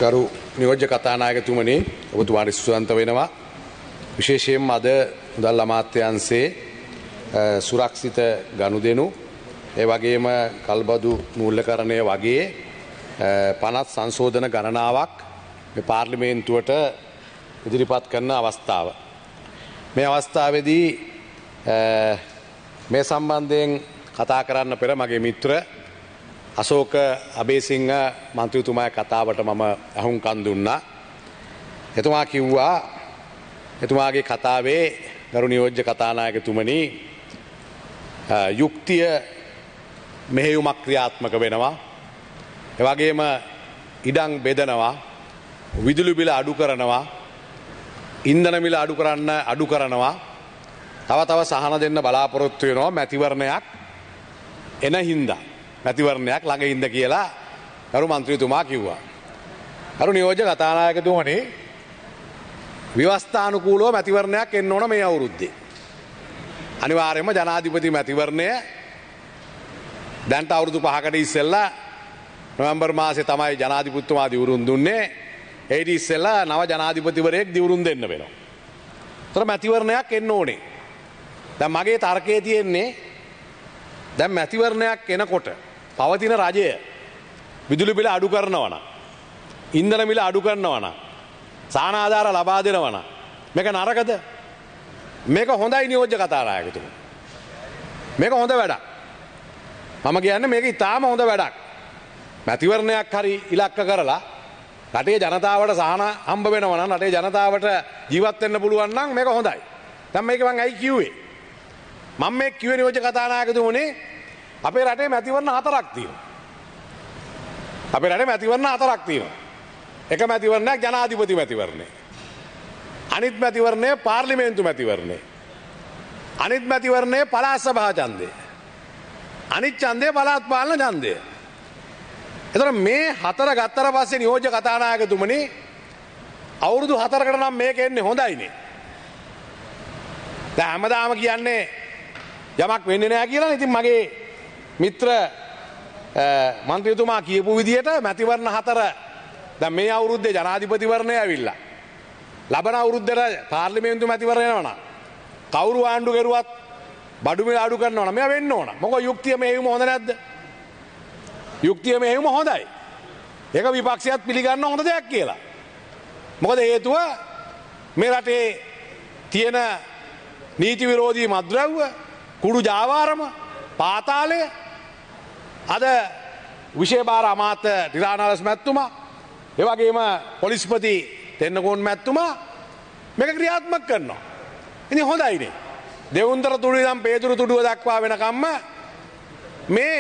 ගරු නියෝජ්‍ය කතානායකතුමනි ඔබතුමාට සුවන්ත වෙනවා විශේෂයෙන්ම අද මුදල් අමාත්‍යාංශයේ සුරක්ෂිත ගනුදෙනු ඒ වගේම කල්බදු මූල්‍යකරණය වගේ 50 සංශෝධන ගණනාවක් මේ පාර්ලිමේන්තුවට ඉදිරිපත් කරන අවස්ථාව මේ අවස්ථාවේදී මේ සම්බන්ධයෙන් කතා කරන්න පෙර මගේ මිත්‍ර අශෝක අබේසිංහ මන්ත්‍රීතුමාගේ කතාවට මම අහුම්කන් දුන්නා. එතුමා කිව්වා එතුමාගේ කතාවේ ගරු නියෝජ්‍ය කතානායකතුමනි යුක්තිය මෙහෙයුමක් ක්‍රියාත්මක වෙනවා. ඒ වගේම ඉඩම් බෙදනවා, විදුලි බිල අඩු කරනවා, ඉන්ධන මිල අඩු කරනවා. තව සහන දෙන්න බලාපොරොත්තු වෙනවා මැතිවරණයක් එන හින්දා. මැතිවරණයක් ළඟ ඉඳ කියලා ගරු මන්ත්‍රීතුමා කිව්වා. ගරු නියෝජ්‍ය කතානායකතුමනි ව්‍යවස්ථානුකූලව මැතිවරණයක් එන්න ඕන මේ අවුරුද්දේ. අනිවාර්යයෙන්ම ජනාධිපති මැතිවරණය දැන්ට අවුරුදු 5කට ඉස්සෙල්ලා නොවැම්බර් මාසේ තමයි ජනාධිපතිතුමා දිවුරුම් දුන්නේ. ඒට ඉස්සෙල්ලා නව ජනාධිපතිවරයෙක් දිවුරුම් දෙන්න වෙනවා. ඒතර මැතිවරණයක් එන්න ඕනේ. දැන් මගේ තර්කයේ තියෙන්නේ දැන් මැතිවරණයක් එනකොට පවතින රජය විදුලි බිල අඩු කරනවා නම්, ඉන්ධන මිල අඩු කරනවා නම්, සාන ආධාර ලබා දෙනවා නම් මේක නරකද? මේක හොඳයි නියෝජ්‍ය කතානායකතුමනි. මේක හොඳ වැඩක්. මම කියන්නේ මේක ඉතාම හොඳ වැඩක්. මැතිවරණයක් හරි ඉලක්ක කරලා රටේ ජනතාවට සහන හම්බ වෙනවා නම්, රටේ ජනතාවට ජීවත් වෙන්න පුළුවන් නම් මේක හොඳයි. දැන් මේක මම ඇයි කිව්වේ? මම මේ කිව්වේ නියෝජ්‍ය කතානායකතුමනි අපේ රටේ මැතිවරණ 4ක් තියෙනවා. අපේ රටේ මැතිවරණ 4ක් තියෙනවා. එක මැතිවරණයක් ජනාධිපති මැතිවරණය. අනිත් මැතිවරණය පාර්ලිමේන්තු මැතිවරණය. අනිත් මැතිවරණය පළාත් සභා ඡන්දය. අනිත් ඡන්දය පළාත් පාලන ඡන්දය. එතකොට මේ 4 ගත්තට පස්සේ නියෝජ්‍ය කතානායකතුමනි අවුරුදු 4කට නම් මේක එන්නේ හොඳයිනේ. දැන් හැමදාම කියන්නේ යමක් වෙන්නේ නැහැ කියලා. ඉතින් මගේ මිත්‍ර මන්ත්‍රීතුමා කියපු විදිහට මැතිවරණ 4 දැන් මේ අවුරුද්දේ ජනාධිපතිවරණය ඇවිල්ලා ලබන අවුරුද්දට පාර්ලිමේන්තු මැතිවරණය යනවා. කවුරු ආණ්ඩු කරුවත් බඩු මිල අඩු කරනවා නම් මේවා වෙන්න ඕන. මොකද යුක්තිය මෙහෙයුම හොඳ නැද්ද? යුක්තිය මෙහෙයුම හොඳයි. ඒක විපක්ෂයත් පිළිගන්න හොඳ දෙයක් කියලා. මොකද හේතුව මේ රටේ තියෙන නීති විරෝධී මත්ද්‍රව්‍ය, කුඩු ජාවාරම, පාතාලය, අද විශේෂ භාර අමාත්‍ය ටිරානලස් මැතිතුමා, ඒ වගේම පොලිස්පති තෙන්නකෝන් මැතිතුමා මේක ක්‍රියාත්මක කරනවා. ඉතින් හොඳයිනේ. දෙවුන්තර තුඩුවේ ඉඳන් පේදුරු තුඩුව දක්වා වෙනකම්ම මේ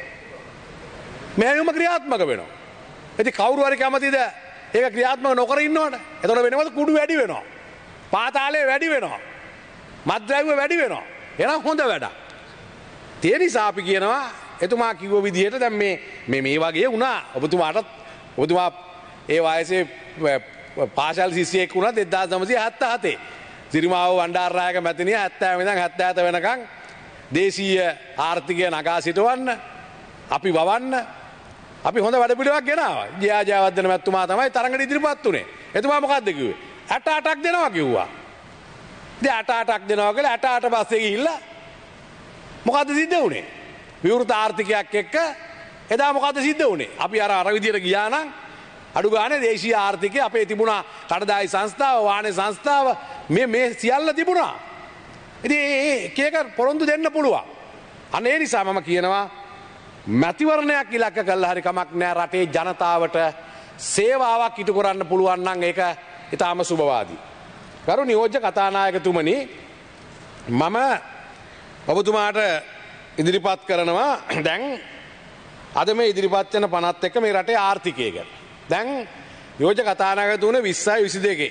මෙහෙයුම ක්‍රියාත්මක වෙනවා. ඉතින් කවුරු හරි කැමතිද ඒක ක්‍රියාත්මක නොකර ඉන්නවට? එතකොට වෙනවද කුඩු වැඩි වෙනවා. පාතාලය වැඩි වෙනවා. මත්ද්‍රව්‍ය වැඩි වෙනවා. එහෙනම් හොඳ වැඩක්. ඒ නිසා අපි කියනවා එතුමා කිව්ව විදිහට දැන් මේ වගේ වුණා. ඔබතුමා ඒ වයසේ පාසල් ශිෂ්‍යයෙක් වුණා 1977. සිරිමාව වණ්ඩාරනායක මැතිණිය 70 ඉඳන් 77 වෙනකන් දේශීය ආර්ථිකය නගා සිටවන්න, අපි වවන්න අපි හොඳ වැඩ පිළිවෙලක් ගෙනාවා. ජයවර්ධන මැතිතුමා තමයි තරඟට ඉදිරිපත් උනේ. එතුමා මොකද්ද කිව්වේ? 88ක් දෙනවා කිව්වා. ඉතින් 88ක් දෙනවා කියලා 88 පස්සේ ගිහිල්ලා මොකද්ද සිද්ධ වුනේ? විවෘත ආර්ථිකයක් එක්ක එදා මොකද්ද සිද්ධ වුනේ? අපි අර විදියට ගියා නම් අඩු ගානේ දේශීය ආර්ථිකය අපේ තිබුණා කඩදාසි සංස්ථාව, වාහන සංස්ථාව මේ සියල්ල තිබුණා. ඉතින් ඒක පොරොන්දු දෙන්න පුළුවන්. අන්න ඒ නිසා මම කියනවා මැතිවරණයක් ඉලක්ක කළා හරි කමක් නෑ. රටේ ජනතාවට සේවාවක් ඉටු කරන්න පුළුවන් නම් ඒක ඊටාම සුබවාදී. ගරු නියෝජ්‍ය කතානායකතුමනි මම ඔබතුමාට ඉදිරිපත් කරනවා දැන් අද මේ ඉදිරිපත් වෙන පනත් එක්ක මේ රටේ ආර්ථිකය ගැන. දැන් නියෝජ්‍ය කතානායකතුමනි 2022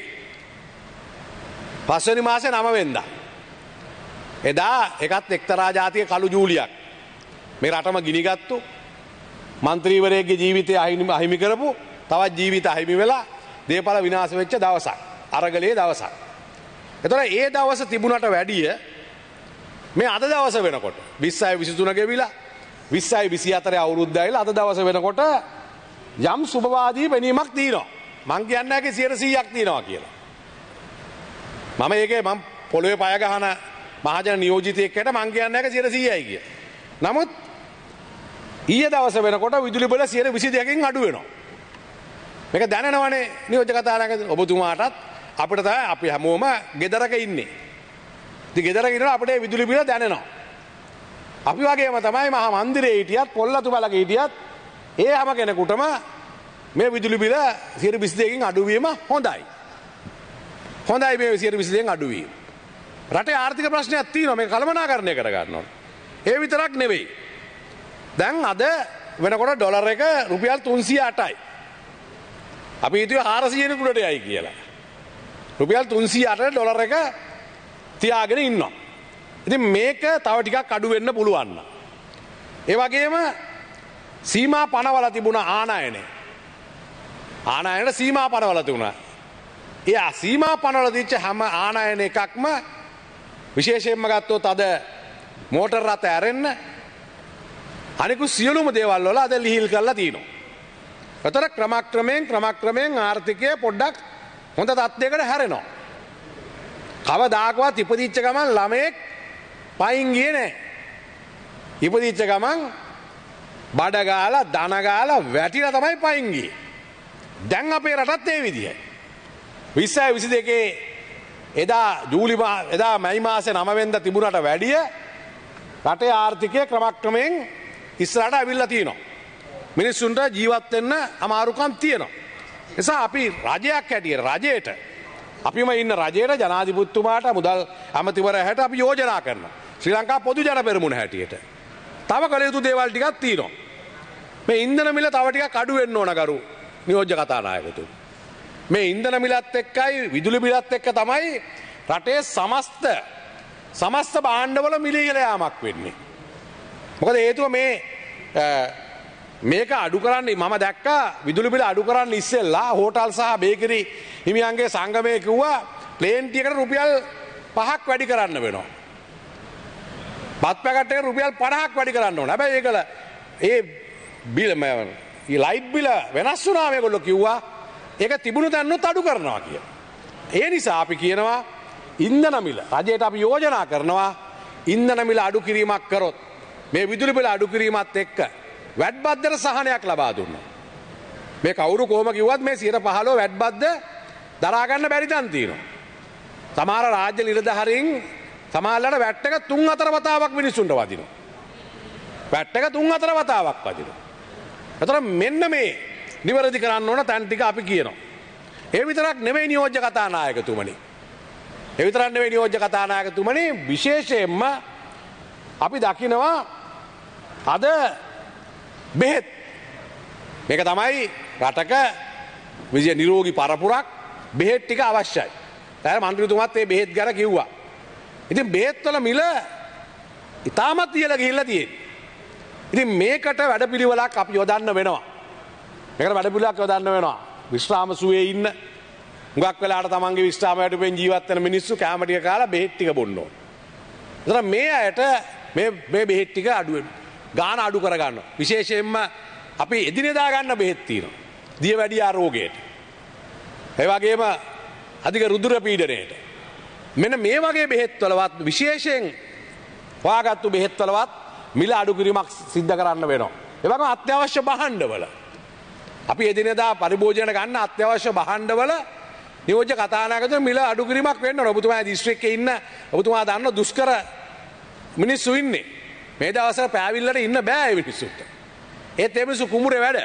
පස්වෙනි මාසේ 9 වෙනිදා එදා එකත් එක්තරා ජාතික කළු ජූලියක් මේ රටම ගිනිගත්තු මන්ත්‍රීවරයෙක්ගේ ජීවිතය අහිමි කරපු තවත් ජීවිත අහිමි වෙලා දේපල විනාශ වෙච්ච දවසක්. අරගලයේ දවසක්. එතකොට ඒ දවස තිබුණට වැඩිය මේ අද දවස වෙනකොට 2023 ගෙවිලා 2024 අවුරුද්ද ඇවිල්ලා අද දවස වෙනකොට යම් සුබවාදී පෙනීමක් තියෙනවා. මං කියන්නේ නැහැ 100%ක් තියනවා කියලා. මම ඒකේ මම පොළවේ පය ගහන මහජන නියෝජිතයෙක්ට මං කියන්නේ නැහැ 100%යි කියලා. නමුත් ඊයේ දවසේ වෙනකොට විදුලි බිල 122කින් අඩු වෙනවා. මේක දැනනවනේ නියෝජ්‍ය කතානායක ඔබතුමාටත් අපිට තමයි අපි හැමෝම ගෙදරක ඉන්නේ. ඉතින් ගෙදරක ඉන්නවා අපිට විදුලි බිල දැනෙනවා. අපි වගේම තමයි මහා මන්දිරේ හිටියත් පොල්ලතු බලක හිටියත් ඒ හැම කෙනෙකුටම මේ විදුලි බිල 122කින් අඩු වීම හොඳයි. හොඳයි මේ 122කින් අඩු වීම. රටේ ආර්ථික ප්‍රශ්නයක් තියෙනවා මේක කළමනාකරණය කර ගන්න ඕනේ. ඒ විතරක් නෙවෙයි. දැන් අද වෙනකොට ඩොලර් එක රුපියල් 308යි. අපි හිතුවේ 400 කුඩට යයි කියලා. රුපියල් 308ට ඩොලර් එක තියාගෙන ඉන්නවා. ඉතින් මේක තව ටිකක් අඩු වෙන්න පුළුවන්. ඒ වගේම සීමා පනවලා තිබුණ ආනයනේ. ආනයනට සීමා පනවලා තිබුණා. ඒ සීමා පනවලා දීච්ච හැම ආනයන එකක්ම විශේෂයෙන්ම ගත්තොත් අද මෝටර් රථ ඇරෙන්න අනිකුත් සියලුම දේවල් වල අද ලිහිල් කරලා තියෙනවා. ඒතර ක්‍රමක්‍රමයෙන් ආර්ථිකය පොඩ්ඩක් හොඳ තත්ත්වයකට හැරෙනවා. කවදාකවත් ඉපදිච්ච ගමන් ළමයෙක් පයින් ගියේ නැහැ. ඉපදිච්ච ගමන් බඩ ගාලා දන ගාලා වැටිලා තමයි පයින් ගියේ. දැන් අපේ රටත් ඒ විදිහයි. 2022 එදා මැයි මාසේ 9 වෙනිදා තිබුණාට වැඩිය රටේ ආර්ථිකය ක්‍රමක්‍රමයෙන් ඉස්සරහට අවිල්ලා තියෙනවා. මිනිස්සුන්ට ජීවත් වෙන්න අමාරුකම් තියෙනවා. නිසා අපි රජයක් හැටියට රජයට අපිම ඉන්න රජයට ජනාධිපතිතුමාට මුදල් අමාත්‍යවරයාට අපි යෝජනා කරනවා. ශ්‍රී ලංකා පොදු ජන පෙරමුණ හැටියට. තව කළ යුතු දේවල් ටිකක් තියෙනවා. මේ ඉන්ධන මිල තව ටිකක් අඩු වෙන්න ඕන ගරු නියෝජ්‍ය කතානායකතුමනි. මේ ඉන්ධන මිලත් එක්කයි විදුලි මිලත් එක්ක තමයි රටේ සමස්ත භාණ්ඩවල මිල ඉහළ යාමක් වෙන්නේ. මොකද හේතුව මේක අඩු කරන්නේ මම දැක්කා විදුලි බිල අඩු කරන්න ඉස්සෙල්ලා හෝටල් සහ බේකරි හිමියන්ගේ සංගමය කිව්වා ප්ලේන් ටිකකට රුපියල් 5ක් වැඩි කරන්න වෙනවා. බත් පැකට් එකට රුපියල් 50ක් වැඩි කරන්න ඕන. හැබැයි ඒකල ඒ බිල ලයිට් බිල වෙනස් වුණා මේගොල්ලෝ කිව්වා ඒක තිබුණු තැනොත් අඩු කරනවා කියලා. ඒ නිසා අපි කියනවා ඉන්ධන මිල රජයට අපි යෝජනා කරනවා ඉන්ධන මිල අඩු කිරීමක් කරොත් මේ විදුලි බිල අඩු කිරීමත් එක්ක වැඩ බද්දට සහනයක් ලබා දුන්නා. මේ කවුරු කොහොම කිව්වත් මේ 15% වැඩ බද්ද දරා ගන්න බැරි තැන් තියෙනවා. සමහර රාජ්‍ය නිලධාරීන් සමහරවල්ලාට වැට් එක 3-4 වතාවක් මිනිස්සුන්ට වදිනවා. වැට් එක 3-4 වතාවක් වදිනවා. ඒතර මෙන්න මේ නිවැරදි කරන්න ඕන තැන් ටික අපි කියනවා. ඒ විතරක් නෙමෙයි නියෝජ්‍ය කතානායකතුමනි. ඒ විතරක් නෙමෙයි නියෝජ්‍ය කතානායකතුමනි විශේෂයෙන්ම අපි දකිනවා අද බෙහෙත් මේක තමයි රටක විශේෂ නිරෝගී පරපුරක් බෙහෙත් ටික අවශ්‍යයි. දැන් මන්ත්‍රීතුමත් මේ බෙහෙත් ගැන කිව්වා. ඉතින් බෙහෙත් වල මිල ඉතාමත් ඉහළ ගිහිල්ලා තියෙනවා. ඉතින් මේකට වැඩපිළිවෙලක් අපි යොදන්න වෙනවා. මේකට වැඩපිළිවෙලක් යොදන්න වෙනවා. විශ්‍රාම සුවේ ඉන්න හුඟක් වෙලාවට තමන්ගේ විශ්‍රාම වැඩපෙන් ජීවත් වෙන මිනිස්සු කැම ටික කාලා බෙහෙත් ටික බොන්න ඕන. ඒතර මේ අයට මේ බෙහෙත් ටික ගාන අඩු කර ගන්නවා. විශේෂයෙන්ම අපි එදිනෙදා ගන්න බෙහෙත් තියෙනවා. දියවැඩියා රෝගයට. ඒ වගේම අධික රුධිර පීඩනයට. මෙන්න මේ වගේ බෙහෙත් වලවත් විශේෂයෙන් හොයාගත්තු බෙහෙත් වලවත් මිල අඩු කිරීමක් සිද්ධ කරන්න වෙනවා. ඒ වගේම අත්‍යවශ්‍ය භාණ්ඩවල අපි එදිනෙදා පරිභෝජනයට ගන්න අත්‍යවශ්‍ය භාණ්ඩවල නියෝජ්‍ය කතානායකතුමා මිල අඩු කිරීමක් වෙන්න ඕන. ඔබතුමා දිස්ත්‍රික්කයේ ඉන්න ඔබතුමා දන්න දුෂ්කර මිනිස්සු ඉන්නේ. මේ දවස්වල පෑවිල්ලට ඉන්න බෑ ඒ මිනිස්සුන්ට. ඒත් ඒ මිනිස්සු කුඹුරේ වැඩ.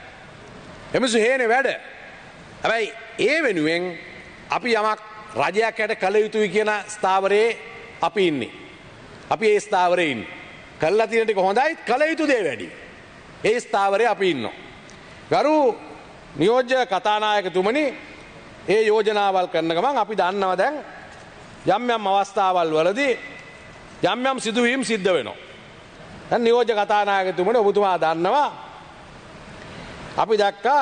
ඒ මිනිස්සු හේනේ වැඩ. හැබැයි ඒ වෙනුවෙන් අපි යමක් රජයක් යට කළ යුතුයි කියන ස්ථාවරයේ අපි ඉන්නේ. අපි ඒ ස්ථාවරයේ ඉන්නේ. කළා තියෙන ටික හොඳයි කළ යුතු දේ වැඩි. ඒ ස්ථාවරයේ අපි ඉන්නවා. ගරු නියෝජ්‍ය කතානායකතුමනි ඒ යෝජනාවල් කරන ගමන් අපි දන්නවා දැන් යම් අවස්ථාවල් වලදී යම් සිදුවීම් සිද්ධ වෙනවා. දැන් නියෝජ්‍ය කතානායකතුමනි ඔබතුමා දන්නවා අපි දැක්කා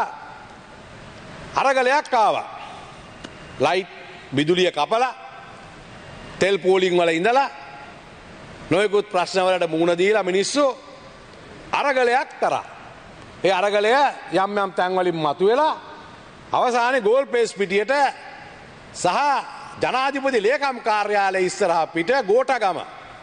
අරගලයක් ආවා. ලයිට් විදුලිය කපලා තෙල් පෝලිං වල ඉඳලා නොයෙකුත් ප්‍රශ්න වලට මුහුණ දීලා මිනිස්සු අරගලයක් කරා. ඒ අරගලය යම් තැන් වලින් මතුවෙලා අවසානයේ ගෝල් පේස් පිටියට සහ ජනාධිපති ලේකම් කාර්යාලය ඉස්සරහා පිට ගෝඨගම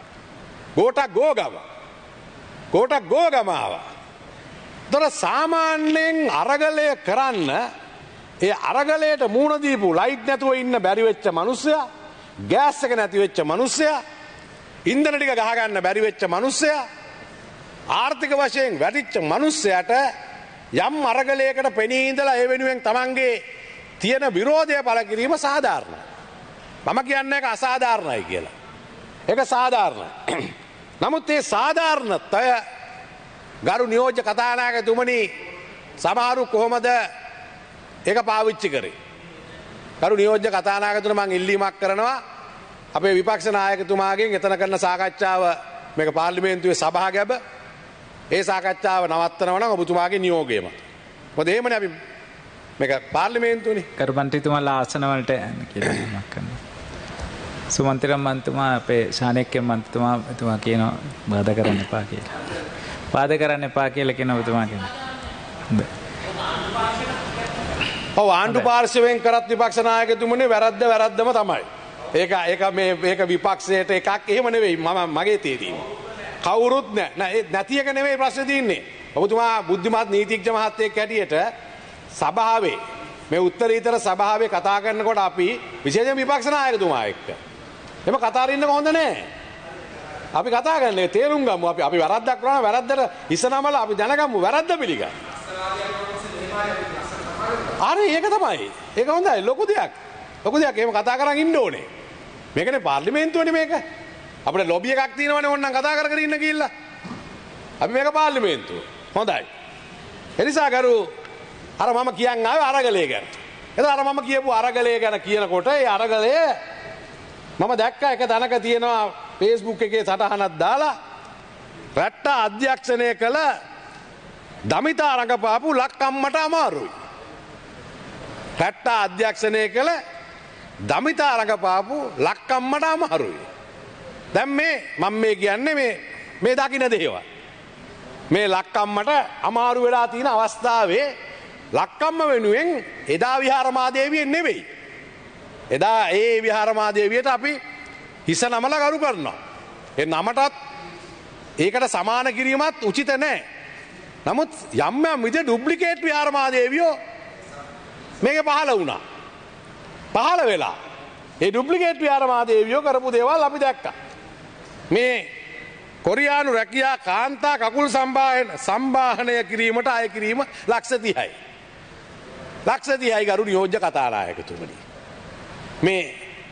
ආවා. ඒතර සාමාන්‍යයෙන් අරගලය කරන්න ඒ අරගලයට මූණ දීපු ලයිට් නැතුව ඉන්න බැරි වෙච්ච මිනිස්සයා, ගෑස් එක නැති වෙච්ච මිනිස්සයා, ඉන්ධන ටික ගහ ගන්න බැරි වෙච්ච මිනිස්සයා, ආර්ථික වශයෙන් වැටිච්ච මිනිස්සයාට යම් අරගලයකට පෙනී ඉඳලා ඒ වෙනුවෙන් තමන්ගේ තියෙන විරෝධය පළ කිරීම සාධාරණයි. මම කියන්නේ ඒක අසාධාරණයි කියලා. ඒක සාධාරණයි. නමුත් මේ සාධාරණත්වය ගරු නියෝජ්‍ය කතානායකතුමනි සමහරු කොහොමද ඒක පාවිච්චි කරේ? ගරු නියෝජ්‍ය කතානායකතුමනි මම ඉල්ලීමක් කරනවා අපේ විපක්ෂ නායකතුමාගෙන් එතන කරන සාකච්ඡාව මේක පාර්ලිමේන්තුවේ සභාගැබ ඒ සාකච්ඡාව නවත්තනවා නම් ඔබතුමාගේ නියෝගයම. මොකද එහෙමනේ අපි මේක පාර්ලිමේන්තුවනේ. කරු මන්ත්‍රීතුමාලා ආසන වලට යන්න කියලා මම කරනවා. සුමන්ත්‍රම් මන්ත්‍රීතුමා අපේ ශානෙක්කේ මන්ත්‍රීතුමා එතුමා කියනවා බාධා කරන්න එපා කියලා. බාධා කරන්න එපා කියලා කියන ඔබතුමා කියනවා. හොඳයි. ඔව් ආණ්ඩු පාර්ශවයෙන් කරත් විපක්ෂ නායකතුමනේ වැරද්දම තමයි. ඒක විපක්ෂයට එකක් එහෙම නෙවෙයි මගේ තේරීම. කවුරුත් නෑ නැති එක නෙවෙයි ප්‍රශ්නේ තියෙන්නේ. ඔබතුමා බුද්ධිමත් නීතිඥ මහත්තයෙක් හැටියට සභාවේ මේ උත්තරීතර සභාවේ කතා කරනකොට අපි විශේෂයෙන් විපක්ෂ නායකතුමා එක්ක එහෙම කතා අරින්න හොඳ නෑ. අපි කතා කරන්නේ තේරුම් ගමු. අපි වැරද්දක් කරනවා වැරද්දට හිස නමලා අපි දැනගමු වැරද්ද පිළිගන්න. අනේ ඒක තමයි. ඒක හොඳයි ලොකු දෙයක්. එහෙම කතා කරන් ඉන්න ඕනේ. මේකනේ පාර්ලිමේන්තුවනේ මේක. අපිට ලොබි එකක් තියෙනවනේ ඕනනම් කතා කර ඉන්න ගිහිල්ලා. අපි මේක පාර්ලිමේන්තුව. හොඳයි. එනිසා ගරු අර මම කියන් ආවේ අරගලය ගැන. එතන අර මම කියපු අරගලය ගැන කියනකොට ඒ අරගලය මම දැක්කා එක තැනක තියෙනවා Facebook එකේ සටහනක් දාලා රැට්ට අධ්‍යක්ෂණය කළ දමිතා රඟපාපු ලක්කම්මට අමාරුයි. රැට්ට අධ්‍යක්ෂණය කළ දමිතා රඟපාපු ලක්කම්මට අමාරුයි. දැන් මම කියන්නේ මේ දකින්න දේවල්. මේ ලක්කම්මට අමාරු වෙලා තියෙන අවස්ථාවේ ලක්කම්ම වෙනුවෙන් එදා විහාරමාදේවියෙන් නෙවෙයි. එදා ඒ විහාරමාදේවියට අපි හිස නමලා ගරු කරනවා. ඒ නමටත් ඒකට සමාන කිරීමත් උචිත නැහැ. නමුත් යම් විදිහේ ඩුප්ලිකේට් විහාරමාදේවියෝ මේකේ පහළ වුණා. පහළ වෙලා ඒ ඩුප්ලිකේට් විහාරමාදේවියෝ කරපු දේවල් අපි දැක්කා. මේ කොරියානු රැකියා කාන්තා කකුල් සම්බාහනය කිරීමට අය කිරීම ලක්ෂ 30යි. ලක්ෂ 30යි ගරු නියෝජ්‍ය කතානායකතුමනි. මේ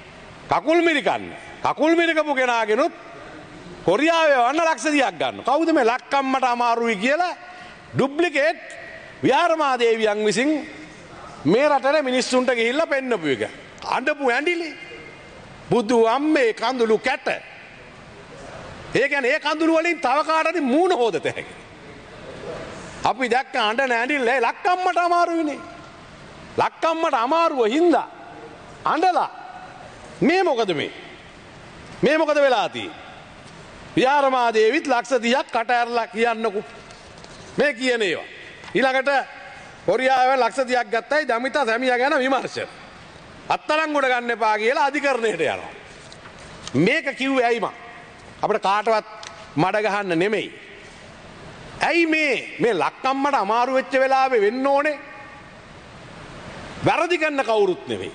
කකුල් මිරිකපු කෙනාගෙනුත් කොරියාවේ වන්න ලක්ෂ 30ක් ගන්න. කවුද මේ ලක්කම්මට අමාරුයි කියලා ඩුප්ලිකේට් විහාරමාදේවියන් විසින් මේ රටේ මිනිස්සුන්ට ගිහිල්ලා පෙන්නපු එක. අඬපු ඇඬිලි බුදු අම්මේ කඳුළු කැට. ඒ කියන්නේ ඒ කඳුළු වලින් තව කාටද මූණ හොදත හැකි. අපි දැක්ක අඬන ඇඬිල්ල ලක්කම්මට අමාරුයිනේ. ලක්කම්මට අමාරුව හින්දා අඬලා මේ මොකද වෙලා තියෙන්නේ? විහාරමාදේවිත් ලක්ෂ 30ක් කට ඇරලා කියන්නකෝ. මේ කියන ඒවා. ඊළඟට කොරියාවේ ලක්ෂ 30ක් ගත්තයි දමිතා සැමියා ගැන විමර්ශන. අත්අඩංගුවට ගන්න එපා කියලා අධිකරණයට යනවා. මේක කිව්වේ ඇයි මං? අපිට කාටවත් මඩ ගහන්න නෙමෙයි. ඇයි මේ ලක්කම්මට අමාරු වෙච්ච වෙලාවේ වෙන්න ඕනේ? වැරදි කරන්න කවුරුත් නෙවෙයි.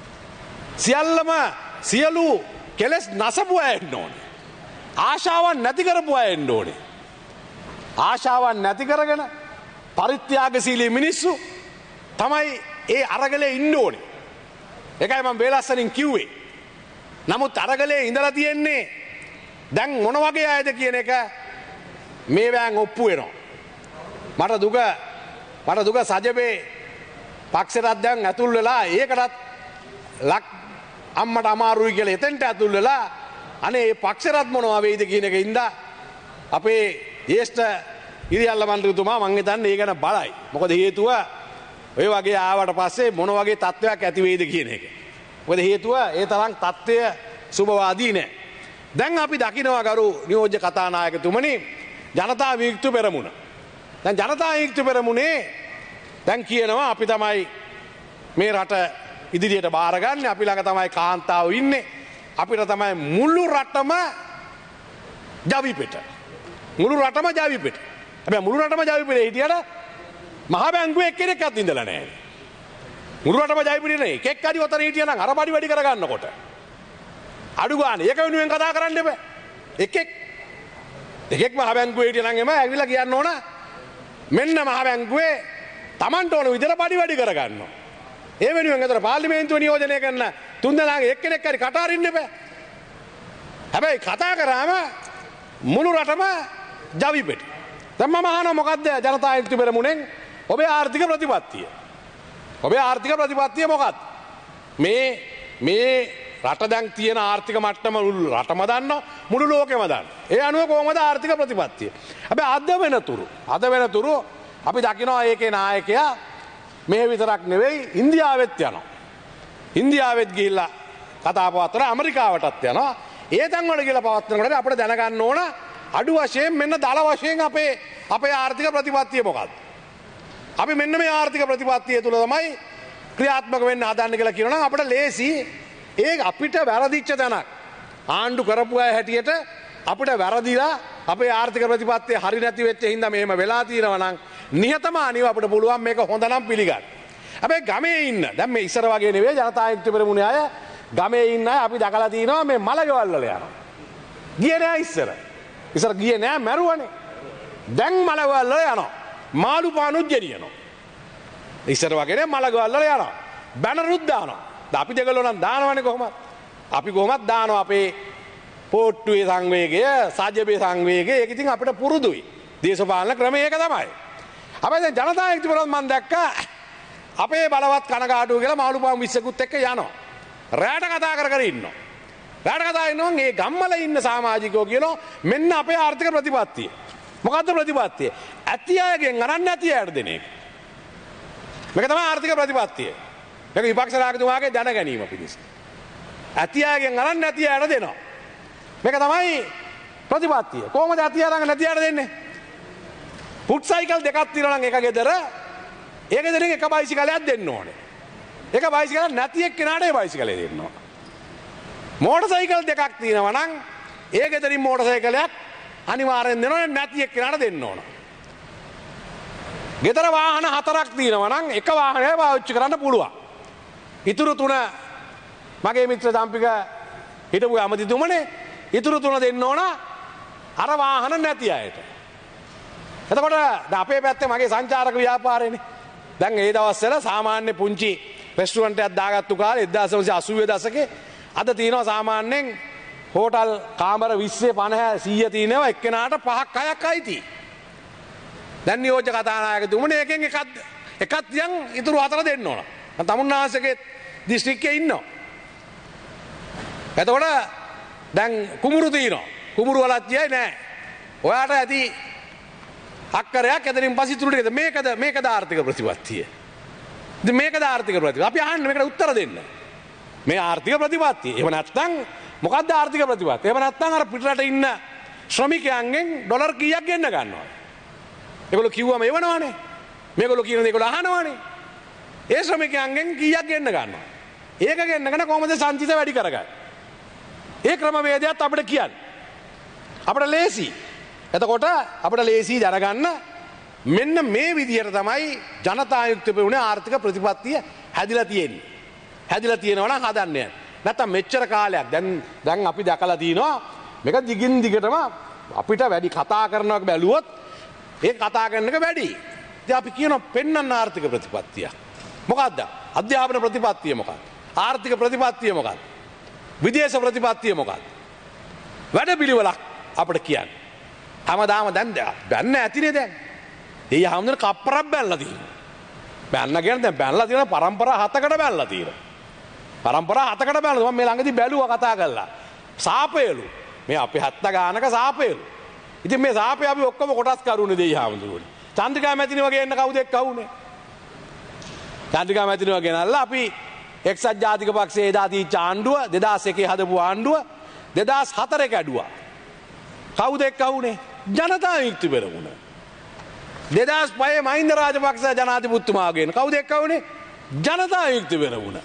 සියලු කෙලස් නසපු අය එන්න ඕනේ. ආශාවන් නැති කරපු අය එන්න ඕනේ. ආශාවන් නැති කරගෙන පරිත්‍යාගශීලී මිනිස්සු තමයි ඒ අරගලේ ඉන්න ඕනේ. ඒකයි මම වේලස්සනින් කිව්වේ. නමුත් අරගලේ ඉඳලා තියෙන්නේ දැන් මොන වගේ අයද කියන එක මේ වෑන් ඔප්පු වෙනවා. මට දුක සජබේ පක්ෂයට දැන් ඇතුල් වෙලා ඒකටත් ලක් අම්මට අමාරුයි කියලා එතෙන්ට ඇතුල් වෙලා අනේ මේ පක්ෂරත් මොනවා වෙයිද කියන එක ඉඳලා අපේ ජේෂ්ඨ ඉරියල්ල මන්ත්‍රීතුමා මං හිතන්නේ ඒ ගැන බලයි. මොකද හේතුව ඔය වගේ ආවට පස්සේ මොන වගේ තත්ත්වයක් ඇති වෙයිද කියන එක. මොකද හේතුව ඒ තරම් තත්ත්වය සුබවාදී නෑ. දැන් අපි දකිනවා ගරු නියෝජ්‍ය කතානායකතුමනි ජනතා විමුක්ති පෙරමුණ. දැන් ජනතා විමුක්ති පෙරමුණේ දැන් කියනවා අපි තමයි මේ රට ඉදිරියට බාර ගන්න. අපි ළඟ තමයි කාන්තාව ඉන්නේ. අපිට තමයි මුළු රටම ජවි පිට. මුළු රටම ජවි පිට. හැබැයි මුළු රටම ජවි පිට හිටියට මහ බැංකුවේ එක්කෙනෙක්වත් ඉඳලා නැහැ. මුළු රටම ජවි පිට නේ. එකෙක් හරි ඔතන හිටියා නම් අර බඩි වැඩි කරගන්නකොට. අඩු ගානේ ඒක වෙනුවෙන් කතා කරන්න එපා. එකෙක් මහ බැංකුවේ හිටියා නම් එම ඇවිල්ලා කියන්න ඕන මෙන්න මහ බැංකුවේ Tamanට ඕන විදිහට බඩි වැඩි කරගන්නවා. ඒ වෙනුවෙන් අතර පාර්ලිමේන්තුව නියෝජනය කරන තුන්දෙනාගේ එක්කෙනෙක් හරි කට අරින්න එපා. හැබැයි කතා කරාම මුළු රටම ජවි පිට. දැන් මම අහනවා මොකද්ද ජනතා විමුක්ති පෙරමුණෙන් ඔබේ ආර්ථික ප්‍රතිපත්තිය? ඔබේ ආර්ථික ප්‍රතිපත්තිය මොකක්ද? මේ රට දැන් තියෙන ආර්ථික මට්ටම රටම දන්නවා මුළු ලෝකෙම දන්නවා. ඒ අනුව කොහොමද ආර්ථික ප්‍රතිපත්තිය? හැබැයි අද වෙනතුරු අපි දකිනවා ඒකේ නායකයා මේ විතරක් නෙවෙයි ඉන්දියාවෙත් යනවා. ඉන්දියාවෙත් ගිහිල්ලා කතා පවත්වන ඇමරිකාවටත් යනවා. ඒ තැන් වල ගිහිල්ලා පවත්වනකොට අපිට දැනගන්න ඕන අඩු වශයෙන් මෙන්න දල වශයෙන් අපේ ආර්ථික ප්‍රතිපත්තිය මොකක්ද? අපි මෙන්න මේ ආර්ථික ප්‍රතිපත්තිය තුල තමයි ක්‍රියාත්මක වෙන්න හදන්න කියලා කියනවා නම් අපිට ලේසි ඒක අපිට වැරදිච්ච තැනක්. ආණ්ඩු කරපු අය හැටියට අපිට වැරදිලා අපේ ආර්ථික ප්‍රතිපත්තිය හරි නැති වෙච්ච හින්දා මෙහෙම වෙලා තියෙනවා නම් නිහතමානීව අපිට පුළුවන් මේක හොඳ නම් පිළිගන්න. හැබැයි ගමේ ඉන්න දැන් මේ ඉස්සර වගේ නෙවෙයි ජනතා විමුක්ති පෙරමුණේ අය ගමේ ඉන්න අය අපි දැකලා තියෙනවා මේ මලගෙවල් වල යනවා. ගියේ නෑ ඉස්සර ගියේ නෑ මැරුවනේ. දැන් මලගෙවල් වල යනවා. මාළු පානුත් ගෙනියනවා. ඉස්සර වගේ නේ මලගෙවල් වල යනවා. බැනරුත් දානවා. අපි දෙගොල්ලෝ නම් දානවනේ කොහොමද? අපි කොහොමද දානවා අපේ පොට්ටුවේ සංවේගය, සාජ්‍යබේ සංවේගය. ඒක ඉතින් අපිට පුරුදුයි. දේශපාලන ක්‍රමය ඒක තමයි. හැබැයි දැන් ජනතා විමුක්ති පෙරමුණ මම දැක්කා අපේ බලවත් කනගාටුව කියලා මාළු පාන් 20කුත් එක්ක යනවා. රැට කතා කර ඉන්නවා. රැට කතා ඉන්නවා මේ ගම්වල ඉන්න සමාජිකයෝ කියනවා මෙන්න අපේ ආර්ථික ප්‍රතිපත්තිය. මොකද්ද ප්‍රතිපත්තිය? ඇති අයගෙන් අරන් නැති අයට දෙන එක. මේක තමයි ආර්ථික ප්‍රතිපත්තිය. මේක විපක්ෂ නායකතුමාගේ දැන ගැනීම පිණිස. ඇති අයගෙන් අරන් නැති අයට දෙනවා. මේක තමයි ප්‍රතිපත්තිය. කොහොමද ඇති අයගෙන් නැති අයට දෙන්නේ? පුට් සයිකල් දෙකක් තියෙනවා නම් එක ගෙදර ඒ ගෙදරින් එක බයිසිකලයක් දෙන්න ඕනේ. එක බයිසිකලයක් නැති එක්කෙනාට ඒ බයිසිකලය දෙන්න ඕන. මෝටර් සයිකල් දෙකක් තියෙනවා නම් ඒ ගෙදරින් මෝටර් සයිකලයක් අනිවාර්යෙන් දෙනවා නැති එක්කෙනාට දෙන්න ඕන. ගෙදර වාහන 4ක් තියෙනවා නම් එක වාහනයක් පාවිච්චි කරන්න පුළුවන්. ඉතුරු 3 මගේ මිත්‍ර දම්පික හිටපු ඇමතිතුමනේ ඉතුරු 3 දෙන්න ඕන අර වාහන නැති අයට. එතකොට අපේ පැත්තේ මගේ සංචාරක ව්‍යාපාරේනේ. දැන් ඒ දවස්වල සාමාන්‍ය පුංචි රෙස්ටුරන්ට් එකක් දාගත්තු කාලේ 1980 දශකේ අද තියෙනවා සාමාන්‍යයෙන් හෝටල් කාමර 20 50 100 තියෙනවා එක්කෙනාට 5ක් 6ක් අයිති. දැන් නියෝජ්‍ය කතානායකතුමනේ එකෙන් එකක් තියන් ඉතුරු 4 දෙන්න ඕන. තමුන්නාසගේ දිස්ත්‍රික්කයේ ඉන්නවා. එතකොට දැන් කුඹුරු තියෙනවා. කුඹුරු වලත් තියයි නෑ. ඔයාට ඇති අක්කරයක් එතනින් පස්සේ ඉතුරු ටිකද මේකද ආර්ථික ප්‍රතිපත්තිය. ඉතින් මේකද ආර්ථික ප්‍රතිපත්තිය. අපි අහන්නේ මේකට උත්තර දෙන්න. මේ ආර්ථික ප්‍රතිපත්තිය. එහෙම නැත්නම් මොකද්ද ආර්ථික ප්‍රතිපත්තිය? එහෙම නැත්නම් අර පිටරට ඉන්න ශ්‍රමිකයන්ගෙන් ඩොලර් කීයක් ගෙන්න ගන්නවා? ඒගොල්ලෝ කිව්වම එවනවනේ. මේගොල්ලෝ කියන දේ ඒගොල්ලෝ අහනවනේ. ඒ ශ්‍රමිකයන්ගෙන් කීයක් ගෙන්න ගන්නවා? ඒක ගෙන්නගෙන කොහොමද සංචිත වැඩි කරගන්නේ? ඒ ක්‍රමවේදයත් අපිට කියන්න. අපිට ලේසි. එතකොට අපිට ලේසි දැනගන්න මෙන්න මේ විදිහට තමයි ජනතා විමුක්ති පෙරමුණේ ආර්ථික ප්‍රතිපත්තිය හැදිලා තියෙන්නේ. හැදිලා තියෙනවා නම් හදන්න යන්න. නැත්තම් මෙච්චර කාලයක් දැන් අපි දැකලා තිනවා මේක දිගින් දිගටම අපිට වැඩි කතා කරනවක් බැලුවොත් ඒ කතා කරන එක වැඩි. ඉතින් අපි කියනවා පෙන්වන්න ආර්ථික ප්‍රතිපත්තිය. මොකද්ද? අධ්‍යාපන ප්‍රතිපත්තිය මොකක්ද? ආර්ථික ප්‍රතිපත්තිය මොකක්ද? විදේශ ප්‍රතිපත්තිය මොකක්ද? වැඩ පිළිවෙලක් අපිට කියන්න. හැමදාම දැන් බැන්න ඇතිනේ දැන්. ඒ හැමෝම කප්පරක් බැලලා තියෙනවා. බැන්න කියන්නේ දැන් බැලලා තියෙන පරම්පරා 7කට බැලලා තියෙනවා. පරම්පරා 7කට බැලලා මම මේ ළඟදී බැලුවා කතා කරලා. සාපේලු. මේ අපේ 70 ගානක සාපේලු. ඉතින් මේ සාපේ අපි ඔක්කොම කොටස් කරුනේ දෙයි හැමෝම. චන්ද්‍රිකා මැතිණි වගේ එන්න කවුද එක්කවුනේ? චන්ද්‍රිකා මැතිණි වගේ නල්ලා අපි එක්සත් ජාතික පක්ෂයේ එදා තීච්ච ආණ්ඩුව 2001 හදපු ආණ්ඩුව 2004 කැඩුවා. කවුද එක්කවුනේ? ජනතා විමුක්ති පෙරමුණ. 2005 මහින්ද රාජපක්ෂ ජනාධිපතිතුමාගෙන් කවුද එක්කවුනේ? ජනතා යුක්ති පෙරමුණ.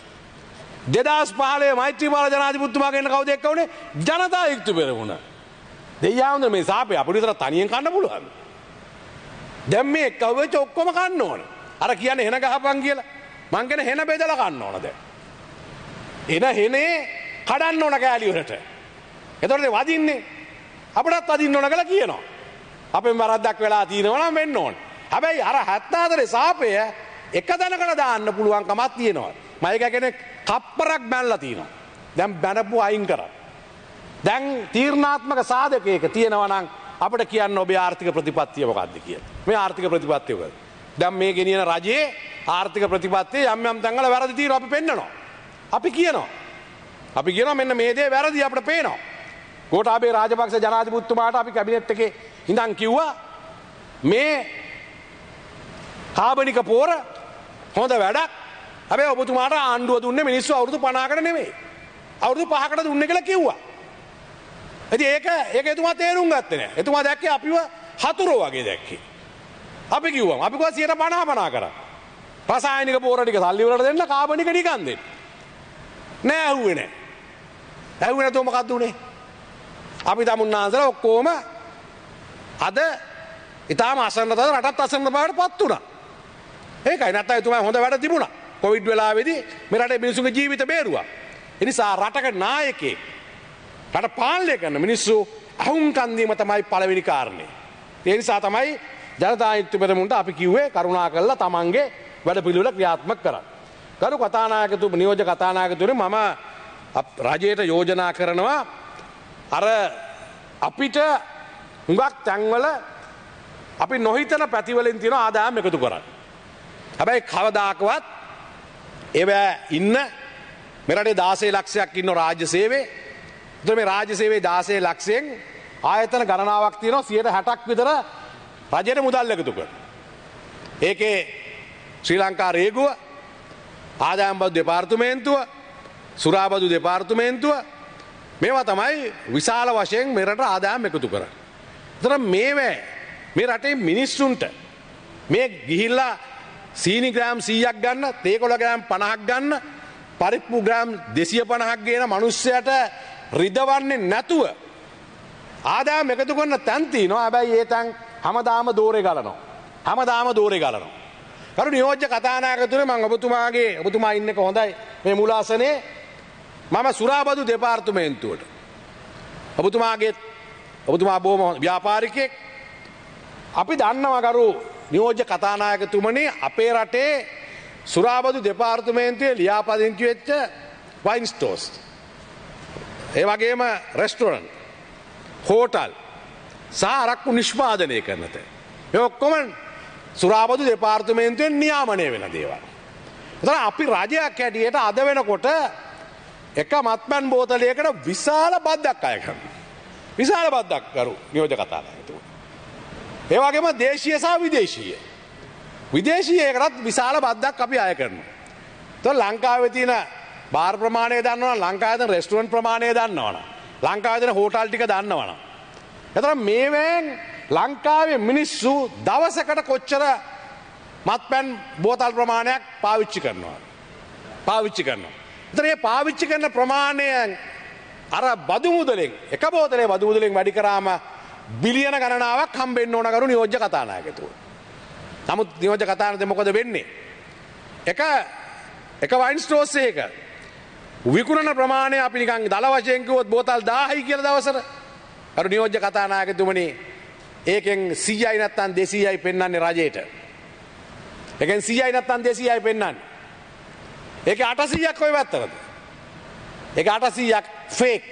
2015 මෛත්‍රීපාල ජනාධිපතිතුමා කියන කවුද එක්ක උනේ? ජනතා යුක්ති පෙරමුණ. දෙයියාවුන මේ සාපේ අපිට විතර තනියෙන් කන්න පුළුවන්. දැන් මේ එක්ක වෙච්ච ඔක්කොම කන්න ඕන. අර කියන්නේ හෙන ගහපන් කියලා. මං කියන හෙන බෙදලා කන්න ඕන දැන්. එන හෙනේ කඩන්න ඕන කෑලි වලට. එතකොට වදින්නේ අපිටත් වදින්න ඕන කියලා කියනවා. අපෙන් වරද්දක් වෙලා තියෙනවා නම් වෙන්න ඕන. හැබැයි අර 74 සාපය එක දණකට දාන්න පුළුවන් කමක් තියෙනවා. මයික කෙනෙක් කප්පරක් බැනලා තියෙනවා. දැන් බැනපු අයින් කරා. දැන් තීරණාත්මක සාධකයක තියෙනවා නම් අපිට කියන්න ඔබේ ආර්ථික ප්‍රතිපත්තිය මොකක්ද කියලා. මේ ආර්ථික ප්‍රතිපත්තිය මොකද? දැන් මේ ගෙනියන රජයේ ආර්ථික ප්‍රතිපත්තිය යම් යම් තැන්වල වැරදි තියෙනවා අපි පෙන්නනවා. අපි කියනවා මෙන්න මේ දේ වැරදි අපිට පේනවා. ගෝඨාභය රාජපක්ෂ ජනාධිපතිතුමාට අපි කැබිනට් එකේ ඉඳන් කිව්වා මේ කාබනික පෝර හොඳ වැඩක්. හැබැයි ඔබතුමාට ආණ්ඩුව දුන්නේ මිනිස්සු අවුරුදු 50කට නෙමෙයි. අවුරුදු 5කට දුන්නේ කියලා කිව්වා. ඉතින් ඒක එතුමා තේරුම් ගත්තේ නැහැ. එතුමා දැක්කේ අපිව හතුරෝ වගේ දැක්කේ. අපි කිව්වා 50 කරා. රසායනික පෝර ටික සල්ලි වලට දෙන්න කාබනික නිකන් දෙන්න. නෑ ඇහුවේ නෑ. ඇහුවේ නැතුව මොකද්ද උනේ? අපි තමුන්නාන්සලා ඔක්කොම අද ඊටාම අසන්නතද රටත් අසන්න බවට පත් වුණා. ඒකයි නැත්නම් එතුමා හොඳ වැඩ තිබුණා. කොවිඩ් වෙලාවේදී මේ රටේ මිනිසුන්ගේ ජීවිත බේරුවා. ඒ නිසා රටක නායකයෙක් රට පාලනය කරන මිනිස්සු අහුම්කන් දීම තමයි පළවෙනි කාරණේ. ඒ නිසා තමයි ජනතා යුක්ති පෙරමුණට අපි කිව්වේ කරුණාකරලා තමන්ගේ වැඩපිළිවෙල ක්‍රියාත්මක කරන්න. ගරු කතානායකතුමනි නියෝජ්‍ය කතානායකතුමනි මම රජයට යෝජනා කරනවා අර අපිට හුඟක් තැන්වල අපි නොහිතන පැතිවලින් තියෙන ආදායම් එකතු කරන්න. හැබැයි කවදාකවත් ඒවැ ඉන්න මේ රටේ 16 ලක්ෂයක් ඉන්න රාජ්‍ය සේවයේ එතකොට මේ රාජ්‍ය සේවයේ 16 ලක්ෂයෙන් ආයතන ගණනාවක් තියෙනවා 60ක් විතර රජයට මුදල් එකතු කරන. ඒකේ ශ්‍රී ලංකා රේගුව ආදායම් බදු දෙපාර්තමේන්තුව සුරාබදු දෙපාර්තමේන්තුව මේවා තමයි විශාල වශයෙන් මේ රට ආදායම් එකතු කරන්නේ. ඒතර මේ රටේ මිනිස්සුන්ට මේ ගිහිල්ලා සීනි ග්‍රෑම් 100ක් ගන්න, තේකොළ ග්‍රෑම් 50ක් ගන්න, පරිප්පු ග්‍රෑම් 250ක් ගේන මිනිස්සයාට රිදවන්නේ නැතුව ආදායම් එකතු කරන තැන් තියෙනවා. හැබැයි ඒ තැන් හැමදාම දෝරේ ගලනවා. කරු නියෝජ්‍ය කතානායකතුමනි මම ඔබතුමා ඉන්නක හොඳයි මේ මුලාසනේ මම සුරාබදු දෙපාර්තමේන්තුවට ඔබතුමා බොහොම ව්‍යාපාරිකයෙක් අපි දන්නවා කරු නියෝජ්‍ය කතානායකතුමනි අපේ රටේ සුරාබදු දෙපාර්තමේන්තුවේ ලියාපදිංචි වෙච්ච වයින් ස්ටෝර්ස් ඒ වගේම රෙස්ටොරන්ට් හෝටල් සහ අරක්කු නිෂ්පාදනය කරන තැන් මේ ඔක්කොම සුරාබදු දෙපාර්තමේන්තුවෙන් නියාමනය වෙන දේවල්. එතන අපි රජයක් හැටියට අද වෙනකොට එක මත්පැන් බෝතලයකට විශාල බද්දක් අය කරනවා. විශාල බද්දක් කරු නියෝජ්‍ය කතානායකතුමනි. ඒ වගේම දේශීය සහ විදේශීය. විදේශීයකටත් විශාල බද්දක් අපි අය කරනවා. එතකොට ලංකාවේ තියෙන බාර් ප්‍රමාණය දන්නවනම් ලංකාවේ තියෙන රෙස්ටොරන්ට් ප්‍රමාණය දන්නවනම් ලංකාවේ තියෙන හෝටල් ටික දන්නවනම් එතකොට මේවෙන් ලංකාවේ මිනිස්සු දවසකට කොච්චර මත්පැන් බෝතල් ප්‍රමාණයක් පාවිච්චි කරනවා. එතන මේ පාවිච්චි කරන ප්‍රමාණය අර බදු මුදලෙන් එක බෝතලේ බදු මුදලෙන් වැඩි කරාම බිලියන ගණනාවක් හම්බෙන්න ඕන කරු නියෝජ්‍ය කතානායකතුමනි. නමුත් නියෝජ්‍ය කතානායකතුමනි මොකද වෙන්නේ? එක වයින් ස්ටෝර්ස් එකක විකුණන ප්‍රමාණය අපි නිකන් දල වශයෙන් කිව්වොත් බෝතල් 1000යි කියලා දවසට. කරු නියෝජ්‍ය කතානායකතුමනි ඒකෙන් 100යි නැත්තම් 200යි පෙන්වන්නේ රජයට. ඒකෙන් 100යි නැත්තම් 200යි පෙන්වන්නේ. ඒකේ 800ක් කොයි වැත්තටද? ඒක 800ක් ෆේක්.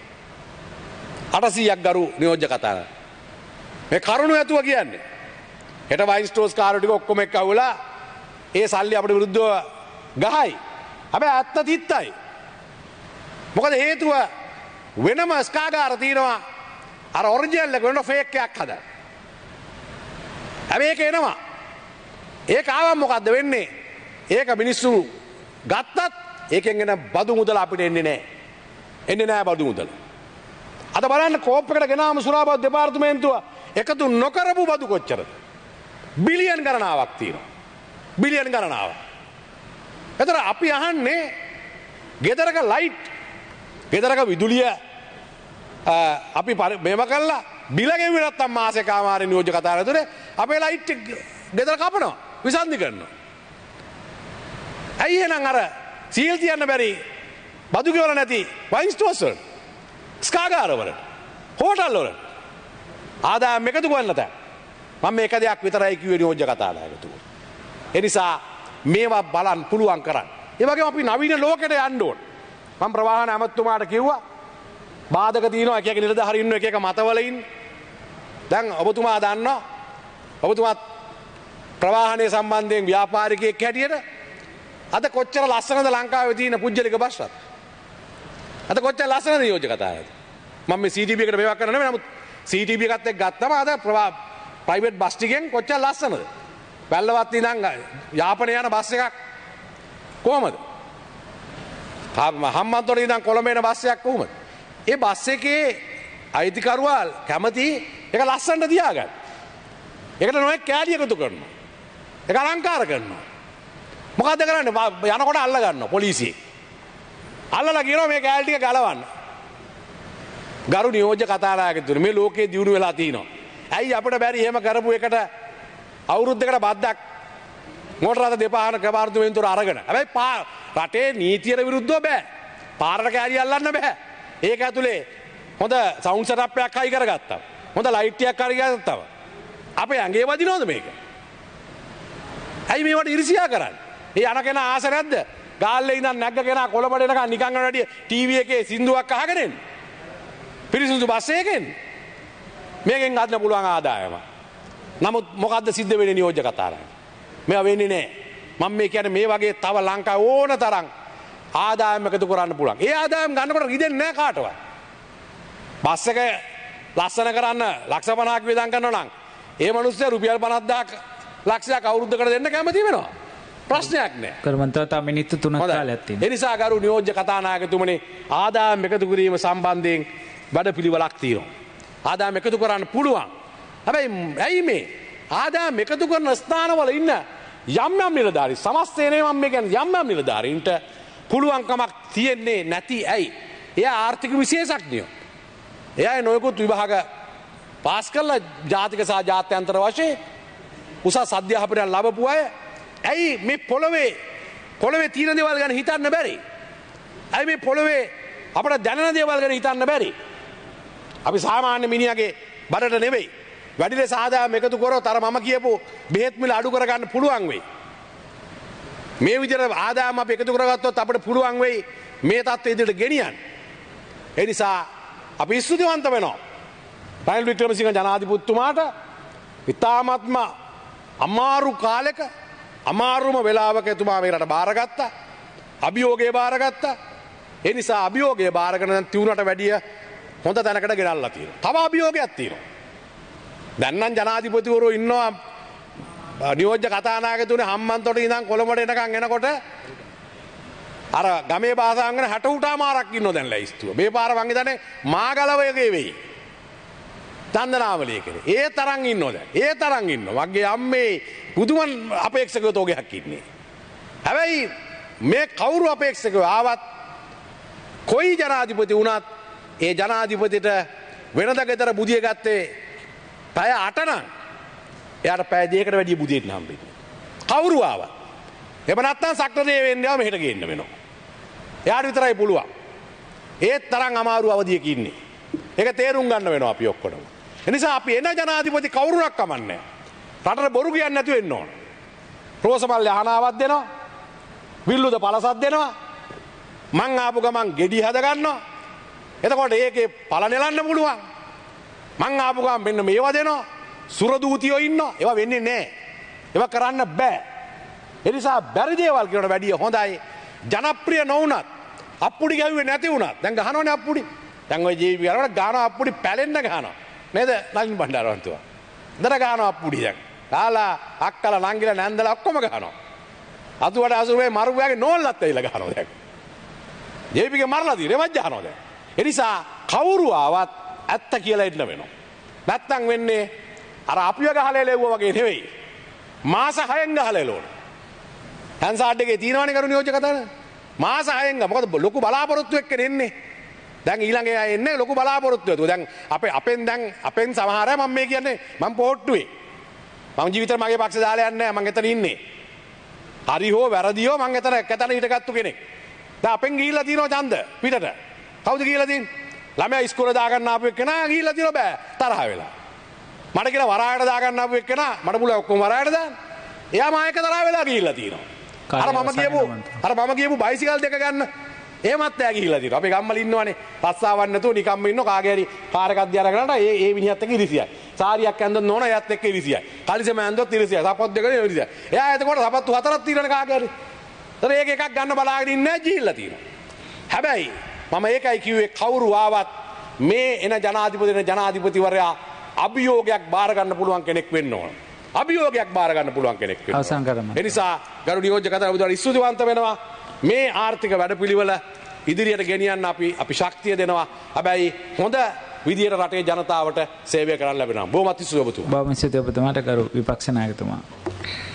800ක් ගරු නියෝජ්‍ය කතාව. මේ කරුණු ඇතුව කියන්නේ. හෙට වයින් ස්ටෝර්ස් කාරෝ ටික ඔක්කොම එක්ක අවුලා ඒ සල්ලි අපිට විරුද්ධව ගහයි. හැබැයි ඇත්ත තිත්තයි. මොකද හේතුව වෙනම ස්කාගාර තියෙනවා. අර ඔරිජිනල් එක වෙන ෆේක් එකක් හදන්න. හැබැයි ඒක එනවා. ඒක ආවම මොකද්ද වෙන්නේ? ඒක මිනිස්සු ගත්තත් ඒකෙන් එන බදු මුදල අපිට එන්නේ නැහැ. එන්නේ නැහැ බදු මුදල. අද බලන්න කෝප් එකට ගෙනාම සුරාබදු දෙපාර්තමේන්තුව එකතු නොකරපු බදු කොච්චරද? බිලියන් ගණනාවක් තියෙනවා. බිලියන් ගණනාවක්. එතකොට අපි අහන්නේ ගෙදරක ලයිට් ගෙදරක විදුලිය අපි මේව කළා බිල ගෙව්වේ නැත්තම් මාසේ කාමාරේ නියෝජ්‍ය කතාව ඇතුලේ අපේ ලයිට් එක ගෙදර කපනවා විසන්ධි කරනවා. ඇයි එහෙනම් අර සීල් තියන්න බැරි බදු ගෙවල නැති වයින් ස්ටෝර්ස් වල ස්කාගාර වල හෝටල් වල ආදායම් එකතු කරන්න තෑ. මම මේක දෙයක් විතරයි කිව්වේ නියෝජ්‍ය කතානායකතුමෝ. ඒ නිසා මේවා බලන්න පුළුවන් කරන්න. ඒ වගේම අපි නවීන ලෝකෙට යන්න ඕන. මම ප්‍රවාහන ඇමතුමාට කිව්වා බාධක තියෙනවා එක එක නිලධාරීන් ඉන්න එක එක මතවල ඉන්න. දැන් ඔබතුමා දන්නවා ඔබතුමා ප්‍රවාහනයේ සම්බන්ධයෙන් ව්‍යාපාරිකයෙක් හැටියට අද කොච්චර ලස්සනද ලංකාවේ තියෙන පුජ්‍යලික බස් රථ. අද කොච්චර ලස්සනද නියෝජ්‍ය කතාවද. මම මේ CTB එකට මේවා කරන්න නෙමෙයි. නමුත් CTB එකත් එක්ක ගත්තම අද ප්‍රයිවට් බස් ටිකෙන් කොච්චර ලස්සනද. වැල්ලවත් ඉඳන් යාපනය යන බස් එකක් කොහමද? හම්බන්තොට ඉඳන් කොළඹ එන බස් එකක් කොහමද? ඒ බස් එකේ අයිතිකරුවා කැමති ඒක ලස්සනට තියාගන්න. ඒකට නොයෙක් කෑලි එකතු කරනවා. ඒක අලංකාර කරනවා. මොකද්ද කරන්නේ? යනකොට අල්ල ගන්නවා පොලිසිය. අල්ලලා කියනවා මේ කෑලි ටික ගලවන්න. ගරු නියෝජ්‍ය කතානායකතුමනි මේ ලෝකේ දියුණු වෙලා තිනවා. ඇයි අපිට බැරි එහෙම කරපු එකට අවුරුද්දකට බද්දක් මෝටර රථ දෙපාරක ක්‍රමාර්ථමේන්තුවට අරගෙන. හැබැයි රටේ නීතියට විරුද්ධව බෑ. පාරට කෑලි අල්ලන්න බෑ. ඒක ඇතුලේ හොඳ සවුන්ඩ් සෙටප් එකක් හයි කරගත්තා. හොඳ ලයිට් එකක් හරි ගත්තා. අපේ ඇඟේ වදිනවද මේක? ඇයි මේවට ඉරිසියා කරන්නේ? ඒ යන කෙනා ආස නැද්ද? ගාල්ලේ ඉඳන් නැග්ග කෙනා කොළඹට එනකන් නිකන් වැඩිය ටීවී එකේ සින්දුවක් අහගෙන එන්න. පිරිසිදු බස් එකෙන් මේකෙන් ගන්න පුළුවන් ආදායම. නමුත් මොකද්ද සිද්ධ වෙන්නේ නියෝජ්‍ය කතාවයි? මේවා වෙන්නේ නැහැ. මම මේ කියන්නේ මේ වගේ තව ලංකාවේ ඕන තරම් ආදායම් එකතු කරන්න පුළුවන්. ඒ ආදායම් ගන්නකොට රිදෙන්නේ නැහැ කාටවත්. බස් එක ලස්සන කරන්න ලක්ෂ 50ක් වියදම් කරනවා නම් ඒ මිනිස්සු රුපියල් 50000ක් ලක්ෂයක් අවුරුද්දකට දෙන්න කැමති වෙනවා. ප්‍රශ්නයක් නැහැ. කර්මන්තව තා මිනිත්තු 3ක් කාලයක් තියෙනවා. ඒ නිසා ගරු නියෝජ්‍ය කතානායකතුමනි ආදායම් එකතු කිරීම සම්බන්ධයෙන් වැඩපිළිවෙලක් තියෙනවා. ආදායම් එකතු කරන්න පුළුවන්. හැබැයි ඇයි මේ ආදායම් එකතු කරන ස්ථානවල ඉන්න යම් යම් නිලධාරී සමස්තයනේ මම මේ කියන්නේ යම් යම් නිලධාරීන්ට පුළුවන්කමක් තියෙන්නේ නැති ඇයි? එයා ආර්ථික විශේෂඥයෝ. එයා නොයෙකුත් විභාග පාස් කරලා ජාතික සහ ජාත්‍යන්තර වශයෙන් උසස් අධ්‍යාපනයක් ලැබපු අය ඇයි මේ පොළවේ තියෙන දේවල් ගැන හිතන්න බැරි? ඇයි මේ පොළවේ අපිට දැනෙන දේවල් ගැන හිතන්න බැරි? අපි සාමාන්‍ය මිනිහාගේ බඩට නෙවෙයි වැඩි ලෙස ආදායම් එකතු කරොත් අර මම කියපු බෙහෙත් මිල අඩු කරගන්න පුළුවන් වෙයි. මේ විදිහට ආදායම් අපි එකතු කරගත්තොත් අපිට පුළුවන් වෙයි මේ තත්ත්වය ඉදිරියට ගෙනියන්න. ඒ නිසා අපි ස්තුතිවන්ත වෙනවා. රනිල් වික්‍රමසිංහ ජනාධිපතිතුමාට ඉතාමත්ම අමාරු කාලෙක අමාරුම වෙලාවක එතුමා මේ රට බාරගත්තා. අභියෝගය බාරගත්තා. ඒ නිසා අභියෝගය බාරගෙන දැන් තියුණට වැඩිය හොඳ තැනකට ගෙනල්ලා තියෙනවා. තව අභියෝගයක් තියෙනවා. දැන් නම් ජනාධිපතිවරු ඉන්නවා නියෝජ්‍ය කතානායකතුනේ හම්බන්තොට ඉඳන් කොළඹට එනකන් එනකොට අර ගමේ භාෂාවෙන් 60 මාරක් ඉන්නවා දැන් ලැයිස්තුව. මේ පාර මං හිතන්නේ මාගලවයගේ වෙයි. චන්දනාවලිය කෙරේ. ඒ තරම් ඉන්නෝ දැන්. ඒ තරම් ඉන්නවා. මගේ අම්මේ පුදුම අපේක්ෂකයෝ තෝගයක් ඉන්නේ. හැබැයි මේ කවුරු අපේක්ෂකයෝ ආවත් කොයි ජනාධිපති වුණත් ඒ ජනාධිපතිට වෙනද ගෙදර බුදිය ගත්තේ පැය 8 නම් එයාට පැය 2කට වැඩිය බුදියෙන්න හම්බෙන්නේ. කවුරු ආවත්. එහෙම නැත්නම් සක්‍රදේ වෙන්නේව මෙහෙට ගේන්න වෙනවා. එයාට විතරයි පුළුවන්. ඒ තරම් අමාරු අවධියක ඉන්නේ. ඒක තේරුම් ගන්න වෙනවා අපි ඔක්කොටම. ඒ නිසා අපි එන ජනාධිපති කවුරුවක් කමන්නේ. රටට බොරු කියන්නේ නැතු වෙන්න ඕන. රෝසමල් යහනාවක් දෙනවා. විල්ලුද පළසක් දෙනවා. මං ආපු ගමන් ගෙඩි හද ගන්නවා. එතකොට ඒකේ පළ නෙලන්න පුළුවන්. මං ආපු ගමන් මෙන්න මේවා දෙනවා. සුරදූතියෝ ඉන්නවා. ඒවා වෙන්නේ නැහැ. ඒවා කරන්න බෑ. ඒ නිසා බැරි දේවල් කියනට වැඩිය හොඳයි ජනප්‍රිය නොවුනත් අප්පුඩි ගැව්වේ නැති වුණත් දැන් ගහනවනේ අප්පුඩි. දැන් ওই ජීවි කරවට ගාන අප්පුඩි පැලෙන්න ගහනවා. නේද? නලින් බණ්ඩාරවන්තුවා. දර ගහනවා අප්පුඩි දැන්. කාලා අක්කලා නංගිලා නැන්දලා ඔක්කොම ගහනවා. අතුවට අසුරේ මරුවාගේ නෝල්ලත් ඇවිල්ලා ගහනවා දැන්. ජීවිගේ මරලා දී රෙවජ් ගහනවා දැන්. ඒ නිසා කවුරු ආවත් ඇත්ත කියලා ඉන්න වෙනවා. නැත්තම් වෙන්නේ අර අපිව ගහලා එලෙව්වා වගේ නෙවෙයි. මාස 6න් ගහලා එලවන. හැන්සාඩ් එකේ තියෙනවනේ කරු නියෝජ්‍ය කතාව. මාස 6න් ගා මොකද ලොකු බලාපොරොත්තු එක්ක එන්නේ. දැන් ඊළඟ එන්නේ ලොකු බලාපොරොත්තුවක්. දැන් අපෙන් සමහර අය මම මේ කියන්නේ මම පොට්ටුවේ. මම ජීවිතේ මගේ පක්ෂ දාලා යන්නේ නැහැ. මම එතන ඉන්නේ. හරි හෝ වැරදි හෝ මම එතන හිටගත්තු කෙනෙක්. දැන් අපෙන් ගිහිල්ලා තියෙනවා ඡන්ද පිටට. කවුද ගිහිල්ලා තියෙන්නේ? ළමයා ඉස්කෝලේ දාගන්න ආපු එක්කෙනා ගිහිල්ලා තියෙනවා බෑ තරහ වෙලා. මට කියලා වරායට දාගන්න ආපු එක්කෙනා මට පුළුවන් ඔක්කොම වරායට දාන්න. එයා මායක තරහ වෙලා ගිහිල්ලා තියෙනවා. අර මම කියපු බයිසිකල් දෙක ගන්න එහෙමත් එයා ගිහිල්ලා තියෙනවා. අපේ ගම්මල ඉන්නවනේ රස්සාවක් නැතුව නිකම්ම ඉන්න කාගේ හරි කාර් එකක් දිහා කරනට ඒ මිනිහත් එක්ක ඉරිසියයි. සාරියක් ඇඳන් නෝන එයාත් එක්ක ඉරිසියයි. කලිසම ඇඳොත් ඉරිසියයි. සපත් දෙකනේ ඉරිසියයි. එයා එතකොට සපත්තු 4ක් තියෙනවනේ කාගේ හරි. ඒතර ඒක එකක් ගන්න බලාගෙන ඉන්නේ නැහැ ගිහිල්ලා තියෙනවා. හැබැයි මම ඒකයි කිව්වේ කවුරු ආවත් මේ එන ජනාධිපතිවරයා අභියෝගයක් බාර ගන්න පුළුවන් කෙනෙක් වෙන්න ඕන. අභියෝගයක් බාර ගන්න පුළුවන් කෙනෙක් වෙන්න. අවසන් කරමු. ඒ නිසා ගරු නියෝජ්‍ය කතාව බුදුහාර ස්තුතිවන්ත වෙනවා. මේ ආර්ථික වැඩපිළිවෙල ඉදිරියට ගෙනියන්න අපි ශක්තිය දෙනවා. හැබැයි හොඳ විදියට රටේ ජනතාවට සේවය කරන්න ලැබෙනවා. බොහොමත් ස්තුතියි ඔබතුමා. බොහොම ස්තුතියි ඔබතුමාට ගරු විපක්ෂ නායකතුමා.